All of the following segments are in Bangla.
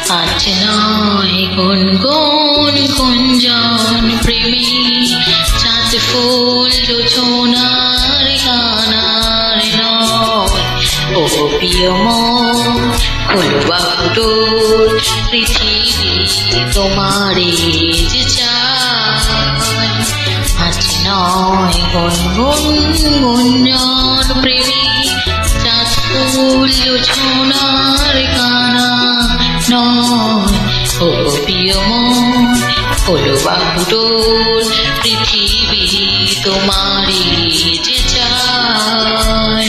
আজ নয় গুনগুন গুঞ্জন প্রেমী চাঁদ ফুল জোছনার গানার নয় ও প্রিয় মন খোলো বাহুডোর পৃথিবী তোমারে যে চায় আজ নয় গুনগুন গুঞ্জন প্রেমী চাঁদ ফুল জোছনার গানা নয় ও প্রিয় মন খোলো বাহুডোর পৃথিবী তোমারে যে চায়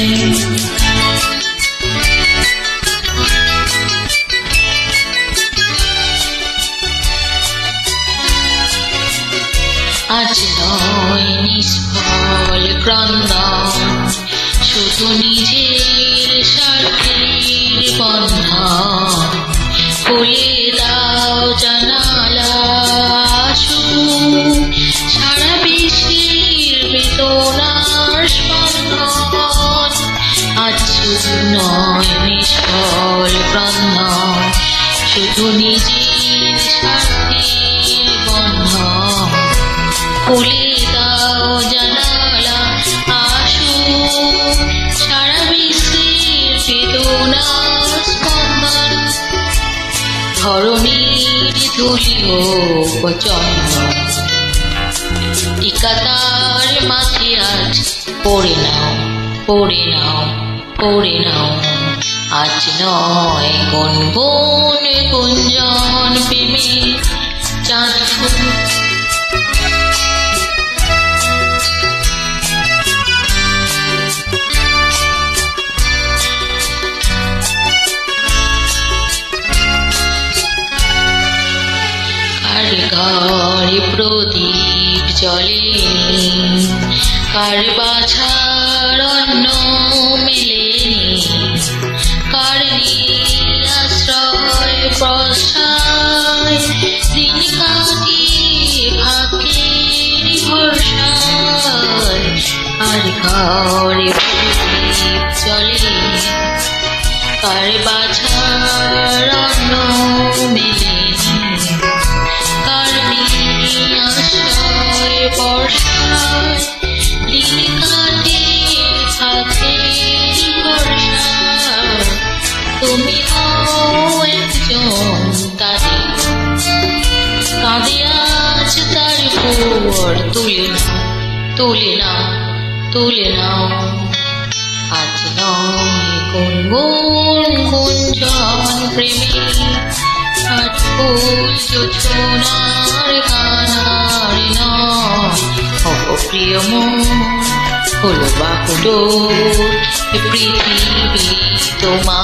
আজ নয় নিষ্ফল ক্রন্দন শুধু নিজের স্বার্থের বন্ধন খুলে দাও জানালা সারা বিশ্বের বেদনার স্পন্দন আজ শুধু নয় নিষ্ফল ক্রন্দন শুধু নিজের স্বার্থের বন্ধন খুলে দাও জানালা সারা বিশ্বের বেদনার স্পন্দন ধরণীর ধুলিও চন্দন টিকাতার মাঝে আজ পড়ে নাও পড়ে নাও পড়ে নাও আজ নয় গুনগুন গুঞ্জন প্রেমে চাঁদ ফুল ঘরে প্রদীপ জ্বলে কার বাছার অন্ন মেলেনি কার আশ্রয় প্রশ্রয় দিন কাটিয়ে ভাগ্যের ভরসায় আর ঘরে প্রদীপ জ্বলে কার বাছার অন্ন মেলেনি বর্ষায় দিন কাটে থাকে বর্ষায় তুমি হও একজন তাদের কাঁদে আজ তার উপর তুলে নাও তুলে নাও তুলে নাও আজ নয় গুনগুন গুঞ্জন প্রেমী চাঁদ ফুল জোছনার গানার নয় ও প্রিয় মন খোলো বাহুডোর পৃথিবী তোমার